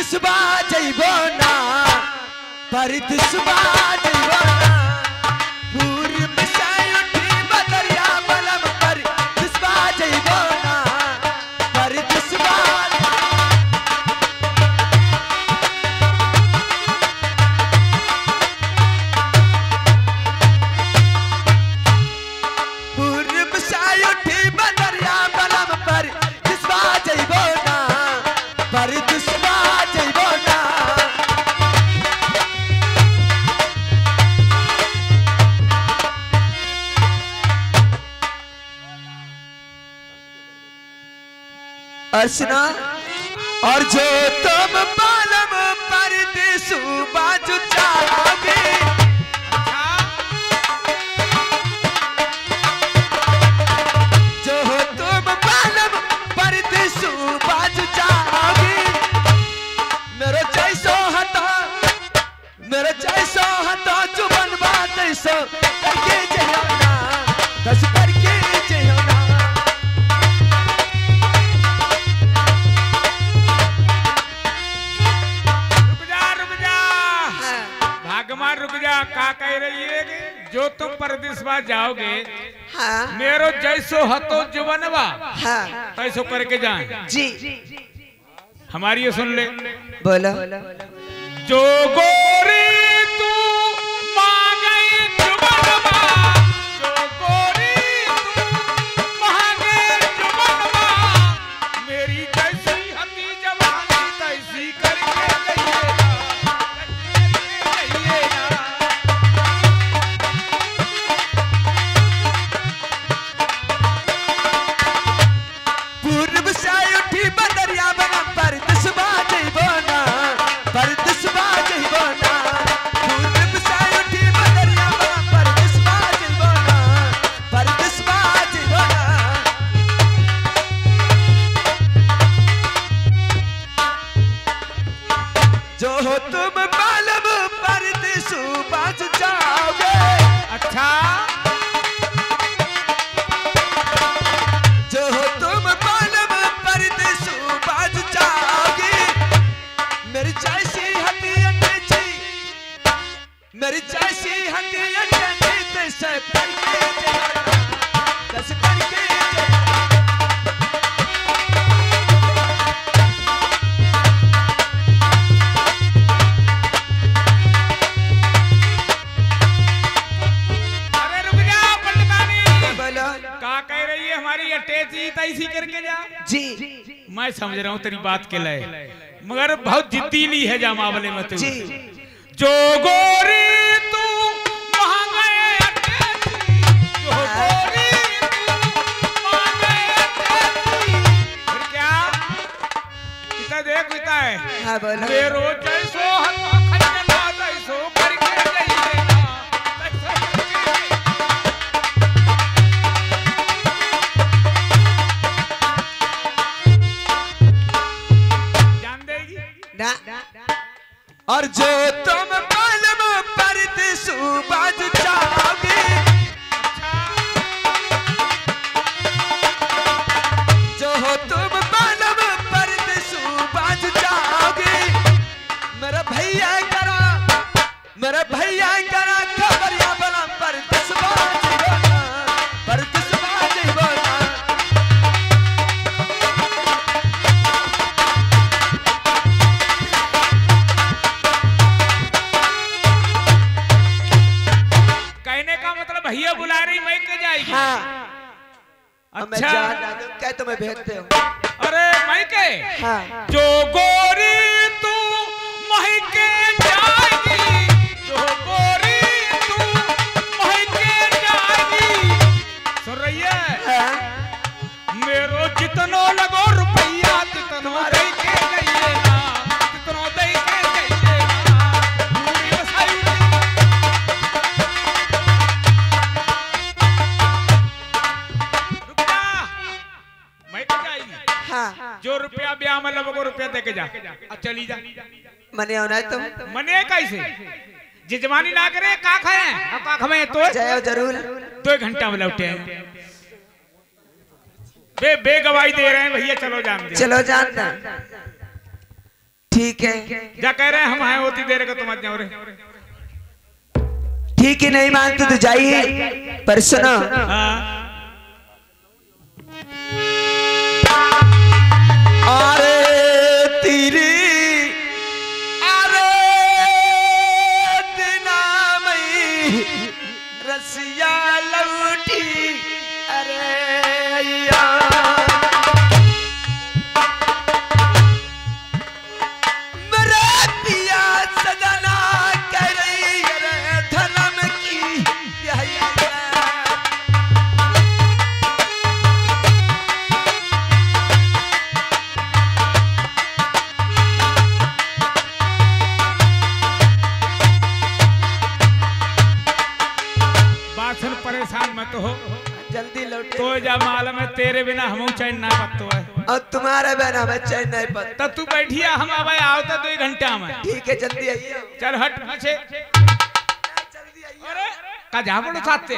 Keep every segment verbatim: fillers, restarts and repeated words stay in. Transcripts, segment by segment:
दुश्बा जइबो ना पर दुश्बा जइबो ना पूर्व से उठी बदरिया बलम पर दुश्बा जइबो ना पर दुश्बा पूर्व से उठी बदरिया बलम पर दुश्बा जइबो ना पर दुश्बा जइबो ना अर्चना और जो तुम बालम परदेसु बाजू चाहोगे जो तुम बालम परदेसु बाजू चाहोगे मेरे जैसो हतो मेरे जैसो हतो जुबन बात ऐसो करके जइयो ना दस करके जइयो ना भागमान रुक जा। का कह रही है कि जो तुम परदेसवा जाओगे हाँ मेरो जैसो हतो जुबनवा हाँ तैसो करके जाए जी हमारी ये सुन ले बोलो जो गोरी तू मांगे जुबनवा जो गोरी तू मांगे जुबनवा मेरी जैसी हती जवानी तैसी करके गइए पूर्व से उठी बदरिया बना पर दुश्बा जइबो ना पर दुश्बा जइबो ना पूर्व से उठी बदरिया बना पर दुश्बा जइबो ना पर दुश्बा जइबो ना जो हो तुम बालम परदेसु बाज जाओगे अच्छा जो हो तुम बालम परदेसु बाज जाओगे मेरी जैसी हटी अटैची मेरी जैसी हटी अटैची तैसे करके तैसे करके अरे रुक जा पंडितानी बोलो का कह रही है हमारी अटैची तैसी करके जा जी मैं समझ रहा हूँ तेरी बात के लिए मगर बहुत जिद्दीली है जा मामले में तू जी जो गोरी तू मांगे अटैची जो गोरी तू मांगे अटैची फिर क्या पिता देख पिता है हाँ बोलो मेरो जैसो हतो खजना तैसो करके गइए ना तैसो करके जान देगी ना और जो तुम बालम परदेसु बाज जाओगे जो हो तुम बालम परदेसु बाज जाओगे मेरा भैया करा मेरा भैया करा खबरिया बना पर दुश्बा जइबो ना पर दुश्बा जइबो ना कहने का मतलब भैया बुला रही मैं के जाएगी हाँ अब मैं अच्छा जान जानू क्या तुम्हें भेजते हो अरे मैं के हाँ जो गोरी तू मही के जाएगी जो गोरी तू मही के जाएगी सुन रही है हाँ मेरो जितनो लगो रुपया तितनो दे के गइए ना तितनो दे के गइए ना पूरी बसाई रुक जा मैं के जाएगी हाँ जो रुपया ब्याह में लगो रुपया दे के जा अब चली जा मने होना तुम मने कैसे जिजमानी ना करे का खाए अब का खाए तो जाओ जरूर दो घंटा में लौटे हैं बे बे गवाही दे रहे हैं भैया चलो जान दे चलो जानना ठीक है जा कह रहे हैं हम आए होती देर का तुम आज जाओ रे। ठीक है नहीं मानते तो जाइए पर सुनो अरे तेरी अरे दिना में रसिया लौटी अरे परेशान मत हो जल्दी लौटे तो जब मालूम है तेरे बिना हम चैन ना पत्तो है और तुम्हारे बिना हमें चैन नहीं पता। तब तू बैठिया हम अब आओ तो दो घंटा में। ठीक है जल्दी आइए। चल हट पीछे अरे का झापड़ो छाते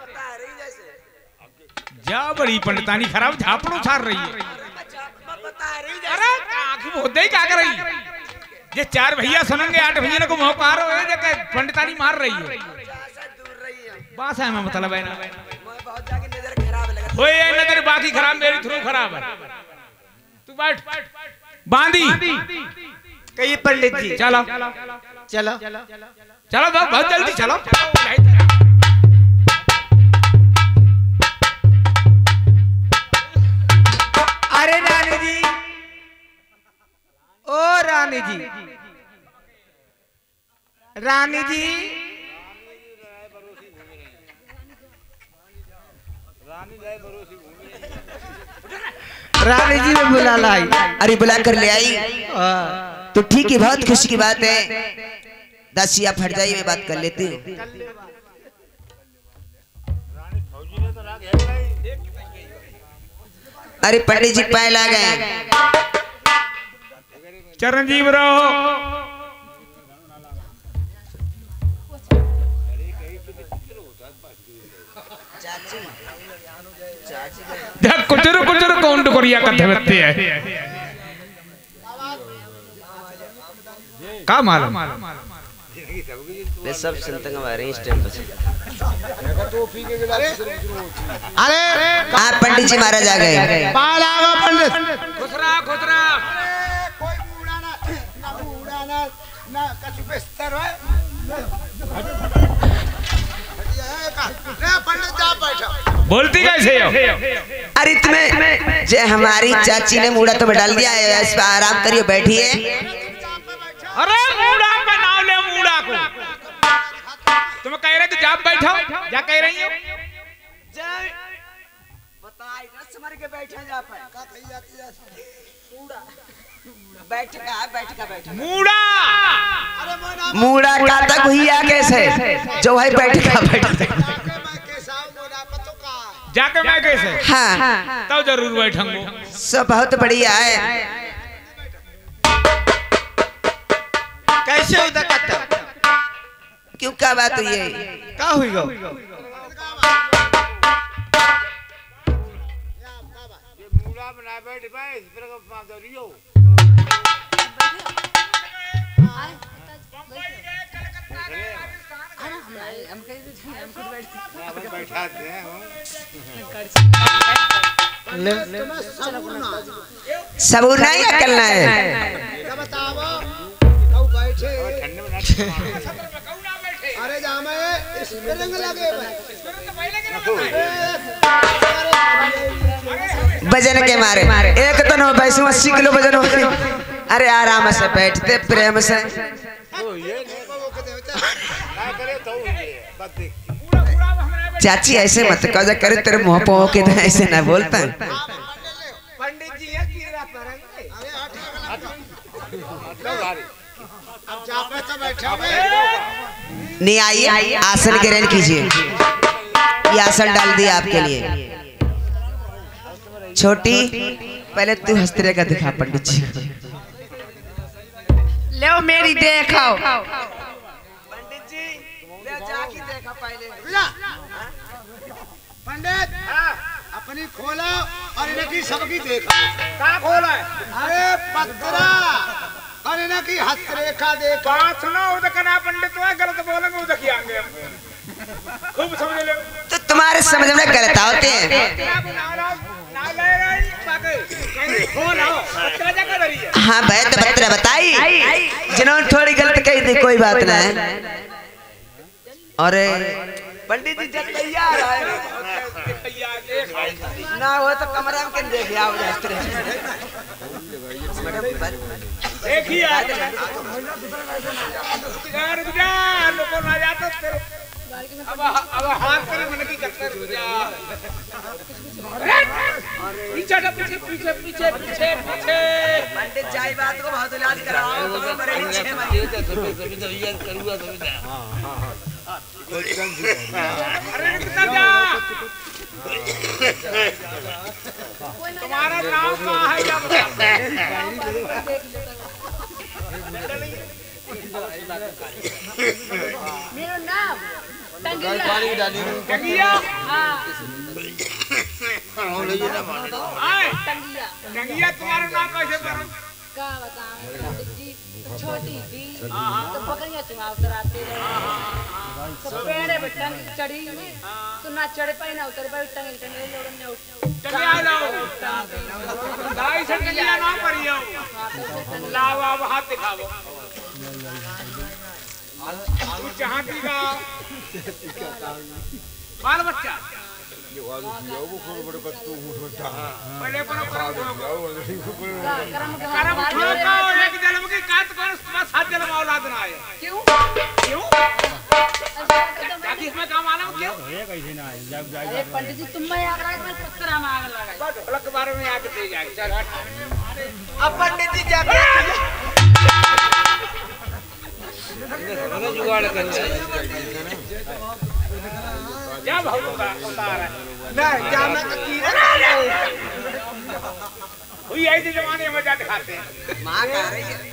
जा बड़ी पंडितानी खराब झापड़ो छाड़ रही है। अरे आंख बहुत ही क्या कर रही है ये चार भैया सुनेंगे आठ भैया को मुंह पार हो पंडितानी मार रही है बात है मैं मतलब है ना बहुत जाके नजर खराब लगा हो ये नजर बाकी खराब मेरी थ्रू खराब है तू बैठ बांधी कहिए पंडित जी चलो चलो चलो बहुत बहुत जल्दी चलो अरे रानी जी ओ रानी जी रानी जी रानी जी में बुला लाई। अरे बुला कर ले आई तो ठीक है बहुत खुशी की बात है। दसिया फट जाई मैं बात कर लेती हूँ। अरे पंडित जी पाए ला गए चिरंजीव रहो कुचर कुचर कौन टुकड़िया का धमते है का मालूम वे सब सुनते हैं इस टाइम पर। अरे आप पंडित जी महाराज आ गए। पंडित खुसरा खुसरा कोई बूढ़ा ना ना बूढ़ा ना ना कछु बेस्तर है पंडित जा बैठो बोलती कैसे हो? अरे तुम्हें जे हमारी चाची ने मूड़ा तो डाल दिया है इस पर आराम करिए बैठिए। अरे मूड़ा पे नाम ले मूड़ा को तुम कह रहे थे जाप बैठो क्या कह रही हो बताई दस मर के बैठे जा पाए का कही जाती है मूड़ा बैठ का बैठ का बैठ मूड़ा मूड़ा का तक हुईया कैसे जो है बैठ का बैठ जाके मैं कैसे हाँ तब जरूर बैठूंगा सब बहुत बढ़िया है। कैसे उधर करता क्यों क्या बात हुई है क्या हुई गो मूड़ा बना बैठ भाई फिर को पादरियो हम कहीं हम खुद बैठते बैठा दे सबूर नहीं करना है बताओ बैठे अरे जामे स्प्रिंग लगे वजन के मारे एक तो नौ बैसू अस्सी किलो वजन हो। अरे आराम से बैठते प्रेम से चाची ऐसे मत कहो करे तेरे मुंह पे के तो ऐसे ना बोलता है। पंडित जी ये कीड़ा पड़ेंगे अब जापे तो बैठा नहीं आइए आसन ग्रहण कीजिए। ये आसन डाल दिया आपके लिए। छोटी पहले तू हस्तरे का दिखा पंडित जी ले मेरी देखो पंडित जी ले जाके देखा पहले पंडित अपनी खोलो और इनकी सबकी देखो क्या खोला है अरे पत्रा अरे ना कि हस्तरेखा देख बात सुनो उदकना पंडित है गलत बोलेंगे उदक आएंगे खूब समझ ले। तो तुम्हारे समझ में गलत होते हैं। हाँ भाई तो बतरा बताई जिन्होंने थोड़ी गलत कही थी कोई बात ना है। अरे पंडित जी जब तैयार है ना हो तो कमरा में कन देख आओ देखिए यार रुजा लोगों ना जाते तेरे अब अब हाथ करे मन की कत्तर रुजा पीछे पीछे पीछे पीछे पीछे पीछे पंडित जाई बात को बहुत इलाज कराओ तो बड़े छह महीने कभी तो ये करूंगा कभी हां हां हां अरे कितना जा तुम्हारा नाम क्या है क्या बता मेरा नाम टंगिया पानी डाली टंगिया हाँ हां ले ये ना मान आए टंगिया टंगिया तुम्हारा नाम कैसे पड़ा का बताऊं पंडित जी छोटी थी तो बकरियां चुनाव कराते रहे सवेरे बटन चढ़ी तो ना चढ़ पाई ना उतर पाई टंगे टंगे लोड़न ने उठ टंगिया लो दाई से टंगिया नाम करियो लाओ अब हाथ दिखाओ तू चाहती का बाल बच्चा पहले पर कर्म करम ठोको एक जन्म की काट कौन सात जन्म औलाद ना आए क्यों क्यों ताकि इसमें काम आना क्यों अरे पंडित जी तुम मैं आग लगा पत्थर हम आग लगाई ढोलक के बारे में आके दे जाएगी चल हट अब पंडित जी जाके जुगाड़ कर क्या भाव उतार है नहीं जाना तो कीड़ा हुई ऐसे जमाने में जाते खाते हैं मां कह रही है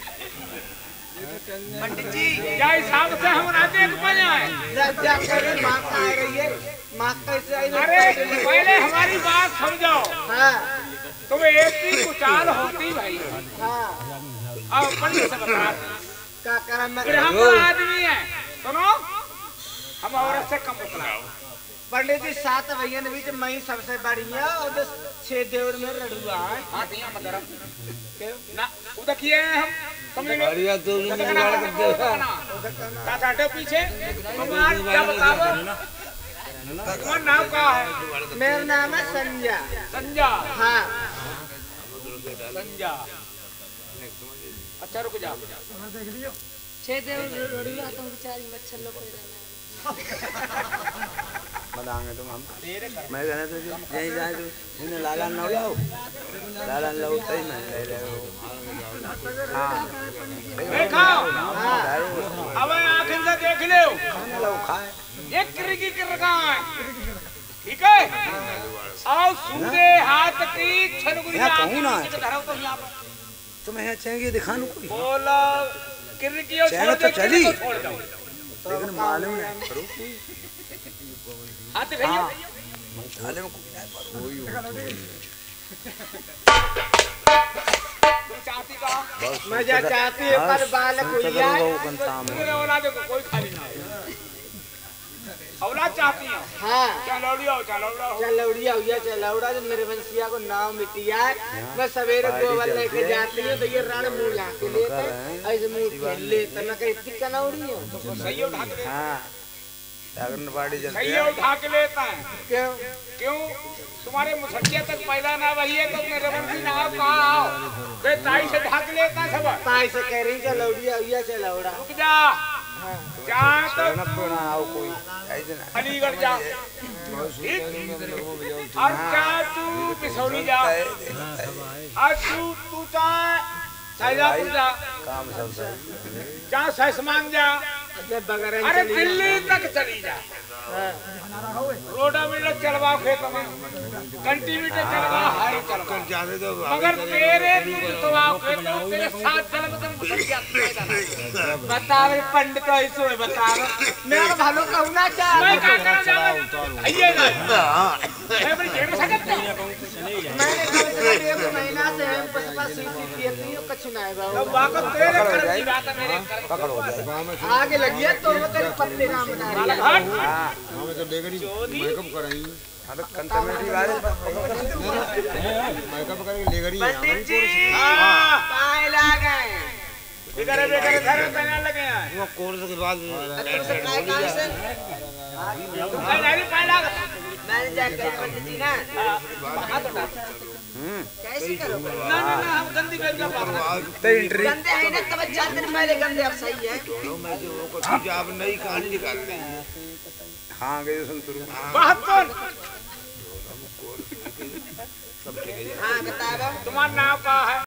पंडित जी क्या हिसाब से हम रहते हैं रुपया है ना जा करे मां कह रही है मां कैसे आई अरे पहले हमारी बात समझो हां तुम ऐसी कुचाल होती भाई हां अब पंडित से बता का करम फिर हम तो आदमी हैं सुनो हम औरत से कम बतलाओ पंडित जी सात भैया ने बीच मैं सबसे बढ़िया और छह देवर में लड़ुआ है हां दिया मदर ना उधर किए हैं हम समझ लो बढ़िया तो जुगाड़ कर दे का साटे पीछे तुम्हारा क्या बताओ तुम्हारा नाम क्या है मेरा नाम है संजय संजा हाँ संजा अच्छा रुक जा छह देव रोड़ुआ तो बेचारी मच्छर लोग कोई बताएंगे तुम हम मैं कहना तो यहीं जाए तो इन्हें लाला न लाओ लाला लाओ सही मैं ले रहे हो हाँ देखो अब आखिर से देख लो लाओ खाए एक किरकी कर रखा है ठीक है और सूदे हाथ की छनगुरी कहूँ ना तो यहाँ पर तुम्हें यहाँ चेंगे दिखा लो कोई बोला किरकी और चैन तो चली छोड़ दो लेकिन मालूम नहीं करो हाथ दिखाइए थाले में कोई तुम चाहती कहा मजा चाहती है पर बालक हुई है मेरे औलाद को कोई खाली ना है औलाद चाहती है हाँ चलौड़िया हो चलौड़ा हो चलौड़िया हुआ चलौड़ा जो मेरे वंशिया को नाव मिटिया है मैं सवेरे गोबर लेके जाती हूँ तो ये रण मुँह ला के लेते ऐसे मुँह खेल लेते मैं कहीं इतनी कनौड़ी हूँ सही है उठा के लेता हाँ जागरण पार्टी है चलती सही है है उठा के लेता है क्यों क्यों तुम्हारे मुसक्किया तक पैदा ना वही है तो मेरे वंशी ना आओ कहाँ आओ तो ताई से ढाक लेता है सब ताई से कह रही चलौड़िया हुआ चलौड़ा रुक जा जहाँ तो शरणप ना आओ कोई ऐसे ना अलीगढ़ जा ठीक और चाहे तू पिसौली जा और तू तू चाहे शाहजहाँपुर जा काम सब सही जहाँ सहसमान जा बगैर अरे दिल्ली तक चली जा रोडा मीटर चलवाओ खेत में कंटी मीटर चलवाओ हारी चलवाओ जाने दो मगर तेरे दूध चलवाओ खेत में तेरे साथ चल में तुम मुझे क्या बतावे पंडित तो ऐसो है बतावे मेरा भालो कहना चाह मैं क्या करना चाहूँ आइए ना मैं बड़ी जेब में सकते मैंने कहा एक महीना से हम पसपा सीसी खेती हो कछ ना है बाबू बात तेरे कर की बात है मेरे पकड़ो आगे लगी है तो वो कर पत्ते नाम बना रही है हट हमें तो डेगरी मेकअप कराई अब कंटमेटी वाले मेकअप करके लेगरी है पंडित जी हां पाए लागे बेकार बेकार घर में पहनने लगे हैं वो कोर्स के बाद तुमसे काय काय से कहीं नहीं पहना मैंने जाकर पंडित जी ना कैसे करो ना ना ना हम गंदी बेल का पास तो एंट्री गंदे है ना तब चार दिन पहले गंदे अब सही है मैं जो को चीज आप नई कहानी निकालते हैं हां गए सुन शुरू बहत्तर सब ठीक है हाँ बताओ तुम्हारा नाम क्या है